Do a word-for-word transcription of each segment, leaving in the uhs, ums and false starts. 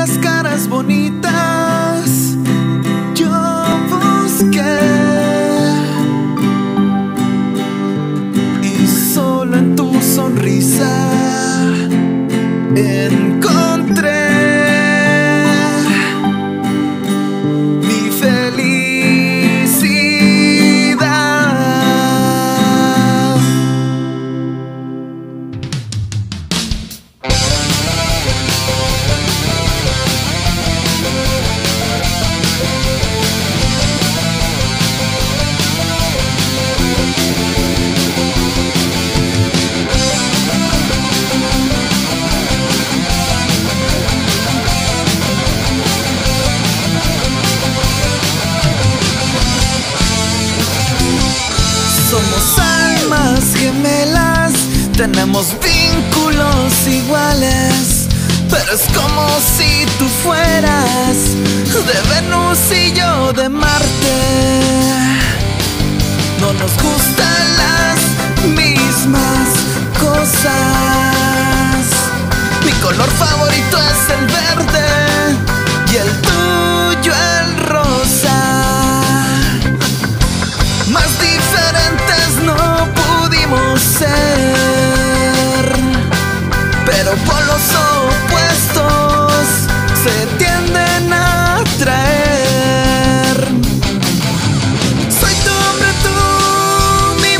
las caras bonitas yo busqué, y solo en tu sonrisa encontré mi felicidad. Somos almas gemelas, tenemos vínculos iguales, pero es como si tú fueras de Venus y yo de Marte. No nos gustan las mismas cosas. Mi color favorito es el verde y el tuyo el rosa. Más diferentes no pudimos ser, pero polos opuestos se tienden a atraer. Soy tu hombre, tú mi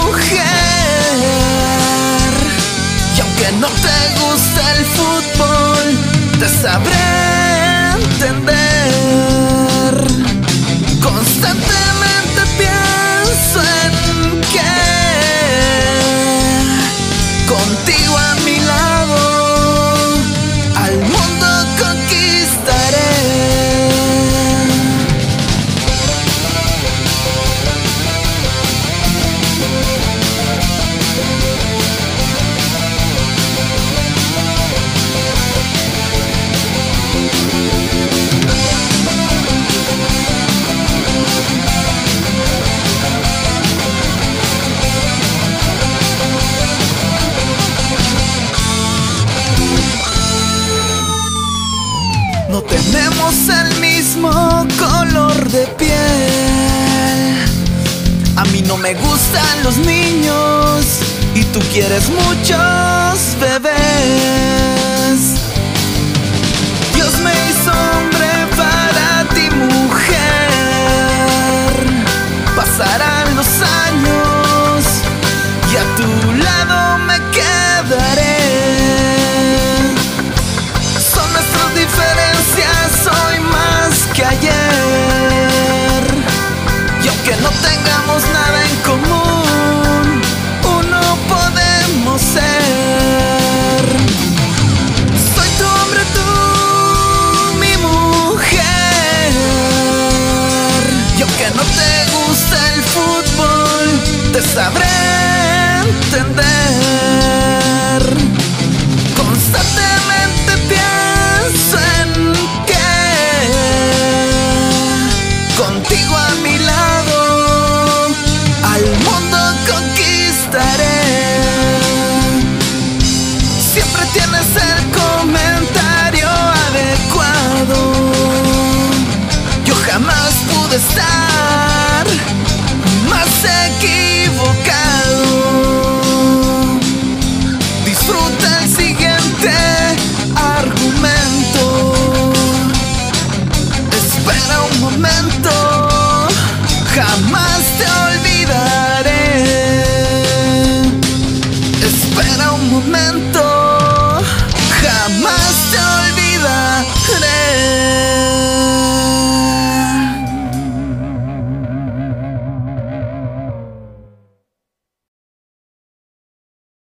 mujer, y aunque no te guste el fútbol, te sabré entender. Constantemente pienso en que contigo a mi lado al mundo conquistaré. No tenemos el mismo color de piel. A mí no me gustan los niños y tú quieres muchos bebés. Dios me hizo hombre para ti, mujer. Pasarán los años y a tu lado me quedaré. Son nuestras diferencias hoy más que ayer, y aunque no tengamos nada en común, uno podemos ser. Soy tu hombre, tú mi mujer, y aunque no te guste el fútbol, te sabré entender. Constantemente pienso en que contigo a mi lado al mundo conquistaré. Siempre tienes el comentario adecuado. Yo jamás pude estar más equivocado. Disfruta el siguiente argumento. Espera un momento, jamás te olvidaré. Espera un momento.